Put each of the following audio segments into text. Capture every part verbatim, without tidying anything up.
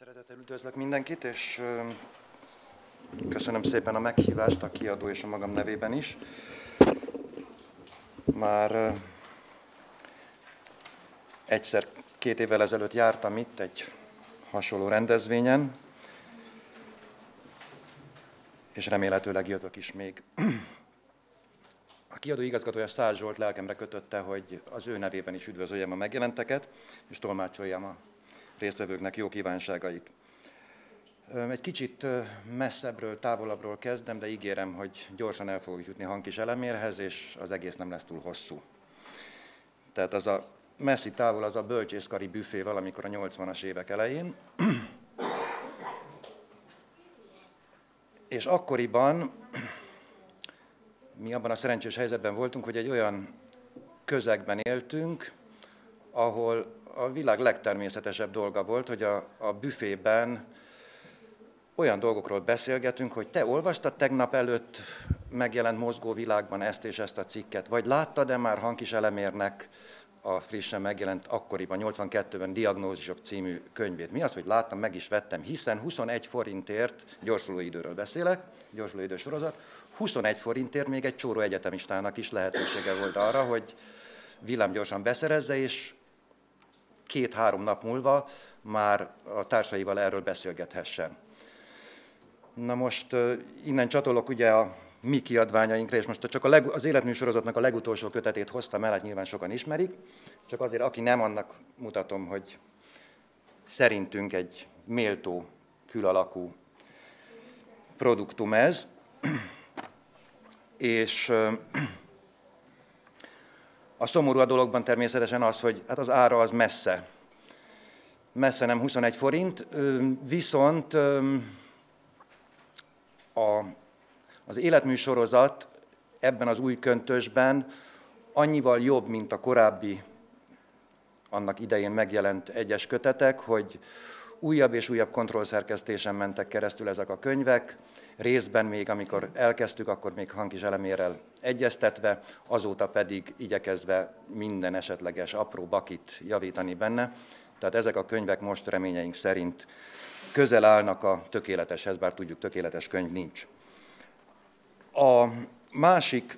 Szeretettel üdvözlök mindenkit, és köszönöm szépen a meghívást a kiadó és a magam nevében is. Már egyszer, két évvel ezelőtt jártam itt egy hasonló rendezvényen, és remélhetőleg jövök is még. A kiadó igazgatója Szász Zsolt lelkemre kötötte, hogy az ő nevében is üdvözöljem a megjelenteket, és tolmácsoljam a résztvevőknek jó kívánságait. Egy kicsit messzebbről, távolabbról kezdem, de ígérem, hogy gyorsan el fogok jutni Hankis Elemérhez, és az egész nem lesz túl hosszú. Tehát az a messzi távol, az a bölcsészkari büfé valamikor a nyolcvanas évek elején. És akkoriban mi abban a szerencsés helyzetben voltunk, hogy egy olyan közegben éltünk, ahol a világ legtermészetesebb dolga volt, hogy a, a büfében olyan dolgokról beszélgetünk, hogy te olvastad tegnap előtt megjelent Mozgó Világban ezt és ezt a cikket, vagy láttad-e már Hankis Elemérnek a frissen megjelent akkoriban, nyolcvankettőben Diagnózisok című könyvét. Mi az, hogy láttam, meg is vettem, hiszen huszonegy forintért, gyorsulóidőről beszélek, gyorsulóidő sorozat, huszonegy forintért még egy csóró egyetemistának is lehetősége volt arra, hogy villámgyorsan beszerezze, és két-három nap múlva már a társaival erről beszélgethessen. Na most innen csatolok ugye a mi kiadványainkra, és most csak a leg, az életműsorozatnak a legutolsó kötetét hoztam el, hát nyilván sokan ismerik, csak azért, aki nem, annak mutatom, hogy szerintünk egy méltó, külalakú produktum ez, és a szomorú a dologban természetesen az, hogy hát az ára az messze, messze nem huszonegy forint, viszont a, az életműsorozat ebben az új köntösben annyival jobb, mint a korábbi, annak idején megjelent egyes kötetek, hogy újabb és újabb kontrollszerkesztésen mentek keresztül ezek a könyvek, részben még, amikor elkezdtük, akkor még Hankis Elemérrel egyeztetve, azóta pedig igyekezve minden esetleges apró bakit javítani benne. Tehát ezek a könyvek most reményeink szerint közel állnak a tökéleteshez, bár tudjuk, tökéletes könyv nincs. A másik,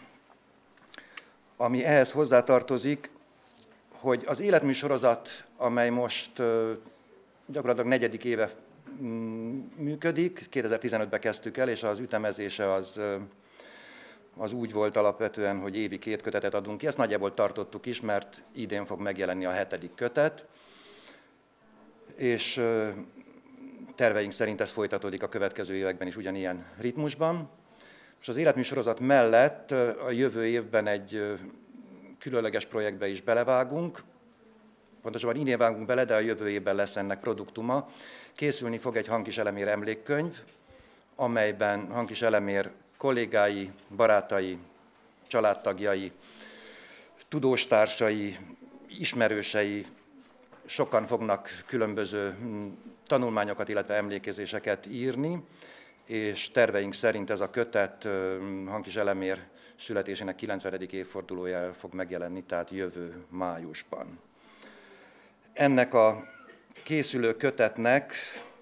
ami ehhez hozzátartozik, hogy az életműsorozat, amely most gyakorlatilag negyedik éve működik, kétezer-tizenötben kezdtük el, és az ütemezése az, az úgy volt alapvetően, hogy évi két kötetet adunk ki. Ezt nagyjából tartottuk is, mert idén fog megjelenni a hetedik kötet, és terveink szerint ez folytatódik a következő években is ugyanilyen ritmusban. És az életműsorozat mellett a jövő évben egy különleges projektbe is belevágunk, pontosabban idén vágunk bele, de a jövő évben lesz ennek produktuma. Készülni fog egy Hankis Elemér emlékkönyv, amelyben Hankis Elemér kollégái, barátai, családtagjai, tudóstársai, ismerősei, sokan fognak különböző tanulmányokat, illetve emlékezéseket írni, és terveink szerint ez a kötet Hankis Elemér születésének kilencvenedik évfordulójára fog megjelenni, tehát jövő májusban. Ennek a készülő kötetnek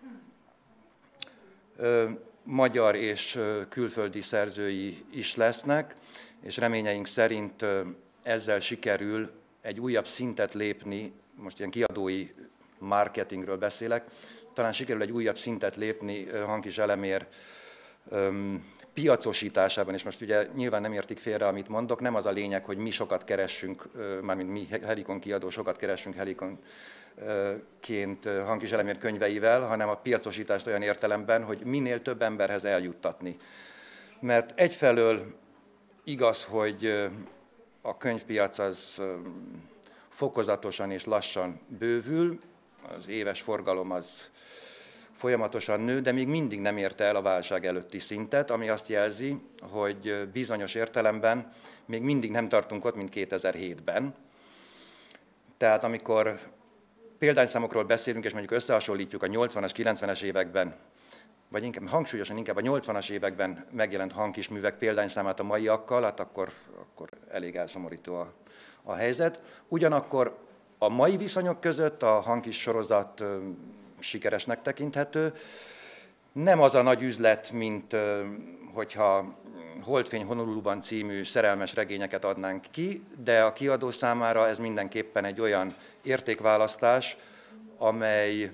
ö, magyar és ö, külföldi szerzői is lesznek, és reményeink szerint ö, ezzel sikerül egy újabb szintet lépni, most ilyen kiadói marketingről beszélek, talán sikerül egy újabb szintet lépni ö, Hankis Elemér ö, piacosításában, és most ugye nyilván nem értik félre, amit mondok, nem az a lényeg, hogy mi sokat keressünk, mármint mi Helikon kiadó sokat keressünk Helikonként Hankis Elemér könyveivel, hanem a piacosítást olyan értelemben, hogy minél több emberhez eljuttatni. Mert egyfelől igaz, hogy a könyvpiac az fokozatosan és lassan bővül, az éves forgalom az folyamatosan nő, de még mindig nem érte el a válság előtti szintet, ami azt jelzi, hogy bizonyos értelemben még mindig nem tartunk ott, mint kétezer-hétben. Tehát amikor példányszámokról beszélünk, és mondjuk összehasonlítjuk a nyolcvanas, kilencvenes években, vagy inkább hangsúlyosan inkább a nyolcvanas években megjelent Hankis művek példányszámát a maiakkal, hát akkor, akkor elég elszomorító a, a helyzet. Ugyanakkor a mai viszonyok között a Hankis sorozat sikeresnek tekinthető. Nem az a nagy üzlet, mint hogyha Holdfény Honoluluban című szerelmes regényeket adnánk ki, de a kiadó számára ez mindenképpen egy olyan értékválasztás, amely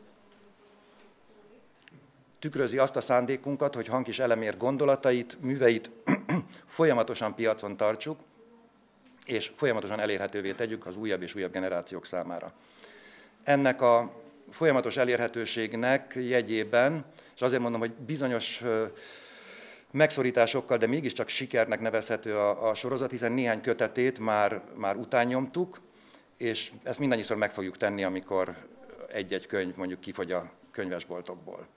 tükrözi azt a szándékunkat, hogy Hankis Elemér gondolatait, műveit folyamatosan piacon tartsuk, és folyamatosan elérhetővé tegyük az újabb és újabb generációk számára. Ennek a folyamatos elérhetőségnek jegyében, és azért mondom, hogy bizonyos megszorításokkal, de mégiscsak sikernek nevezhető a, a sorozat, hiszen néhány kötetét már, már utánnyomtuk, és ezt mindannyiszor meg fogjuk tenni, amikor egy-egy könyv mondjuk kifogy a könyvesboltokból.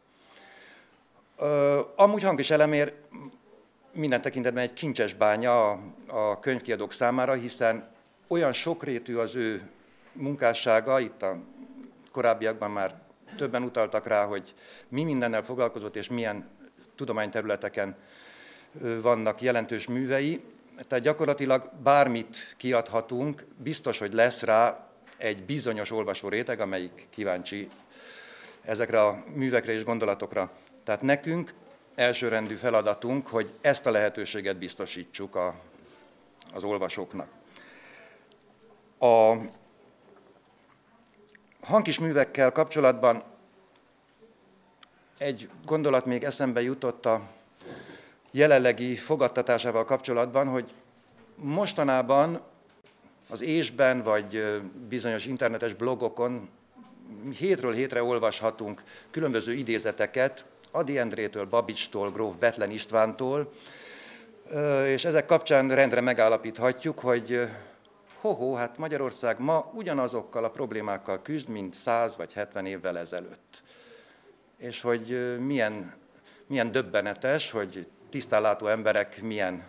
Amúgy Hankis Elemér minden tekintetben egy kincses bánya a, a könyvkiadók számára, hiszen olyan sokrétű az ő munkássága, itt a korábbiakban már többen utaltak rá, hogy mi mindennel foglalkozott és milyen tudományterületeken vannak jelentős művei. Tehát gyakorlatilag bármit kiadhatunk, biztos, hogy lesz rá egy bizonyos olvasóréteg, amelyik kíváncsi ezekre a művekre és gondolatokra. Tehát nekünk elsőrendű feladatunk, hogy ezt a lehetőséget biztosítsuk a, az olvasóknak. A Hankis művekkel kapcsolatban egy gondolat még eszembe jutott a jelenlegi fogadtatásával kapcsolatban, hogy mostanában az ésben vagy bizonyos internetes blogokon hétről hétre olvashatunk különböző idézeteket Ady Endrétől, Babicstól, gróf Bethlen Istvántól, és ezek kapcsán rendre megállapíthatjuk, hogy ho-ho, hát Magyarország ma ugyanazokkal a problémákkal küzd, mint száz vagy hetven évvel ezelőtt. És hogy milyen, milyen döbbenetes, hogy tisztánlátó emberek milyen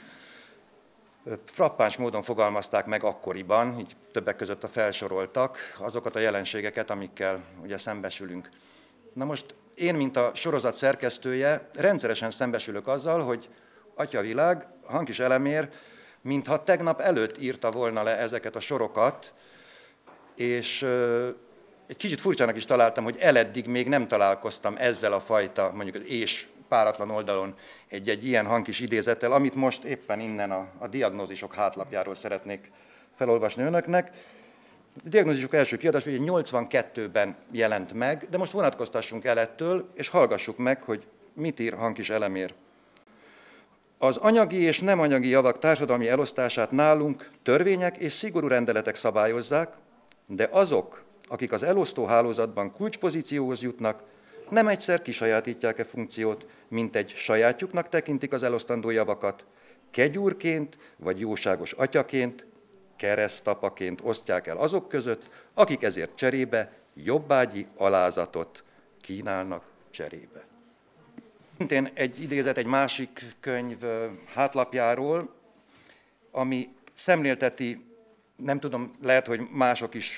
frappáns módon fogalmazták meg akkoriban, így többek között a felsoroltak, azokat a jelenségeket, amikkel ugye szembesülünk. Na most én, mint a sorozat szerkesztője, rendszeresen szembesülök azzal, hogy Atyavilág, Hankis Elemér, mintha tegnap előtt írta volna le ezeket a sorokat, és egy kicsit furcsának is találtam, hogy eleddig még nem találkoztam ezzel a fajta, mondjuk az és páratlan oldalon egy-egy ilyen Hankis idézettel, amit most éppen innen a, a diagnózisok hátlapjáról szeretnék felolvasni önöknek. A diagnózisok első kiadás ugye nyolcvankettőben jelent meg, de most vonatkoztassunk el ettől, és hallgassuk meg, hogy mit ír Hankis Elemér. Az anyagi és nem anyagi javak társadalmi elosztását nálunk törvények és szigorú rendeletek szabályozzák, de azok, akik az elosztó hálózatban kulcspozícióhoz jutnak, nem egyszer kisajátítják e funkciót, mint egy sajátjuknak tekintik az elosztandó javakat, kegyúrként vagy jóságos atyaként, keresztapaként osztják el azok között, akik ezért cserébe jobbágyi alázatot kínálnak cserébe. Szintén egy idézet egy másik könyv hátlapjáról, ami szemlélteti, nem tudom, lehet, hogy mások is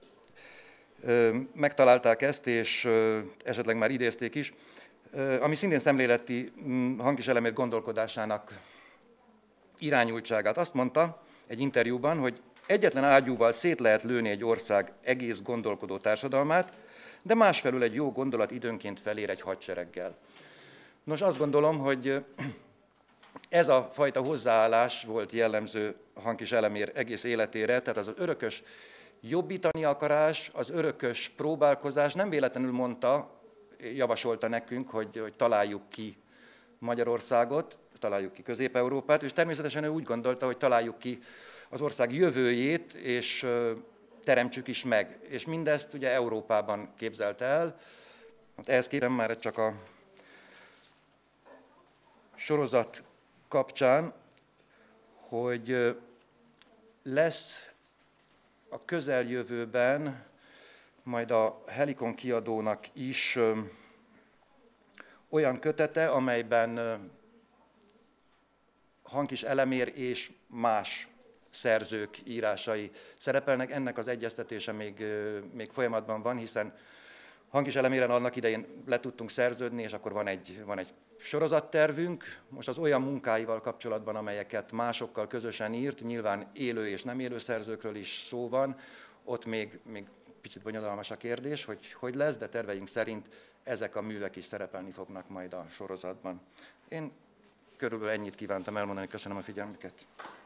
megtalálták ezt, és esetleg már idézték is, ami szintén szemléleti Hankis Elemér gondolkodásának irányultságát. Azt mondta egy interjúban, hogy egyetlen ágyúval szét lehet lőni egy ország egész gondolkodó társadalmát, de másfelől egy jó gondolat időnként felér egy hadsereggel. Nos, azt gondolom, hogy ez a fajta hozzáállás volt jellemző Hankis Elemér egész életére, tehát az, az örökös jobbítani akarás, az örökös próbálkozás, nem véletlenül mondta, javasolta nekünk, hogy, hogy találjuk ki Magyarországot, találjuk ki Közép-Európát, és természetesen ő úgy gondolta, hogy találjuk ki az ország jövőjét, és teremtsük is meg. És mindezt ugye Európában képzelte el. Ehhez kérem már csak a sorozat kapcsán, hogy lesz a közeljövőben majd a Helikon kiadónak is olyan kötete, amelyben Hankis Elemér és más szerzők írásai szerepelnek. Ennek az egyeztetése még, még folyamatban van, hiszen Hankis Eleméren annak idején le tudtunk szerződni, és akkor van egy, van egy sorozattervünk. Most az olyan munkáival kapcsolatban, amelyeket másokkal közösen írt, nyilván élő és nem élő szerzőkről is szó van, ott még, még picit bonyodalmas a kérdés, hogy hogy lesz, de terveink szerint ezek a művek is szerepelni fognak majd a sorozatban. Én körülbelül ennyit kívántam elmondani, köszönöm a figyelmüket.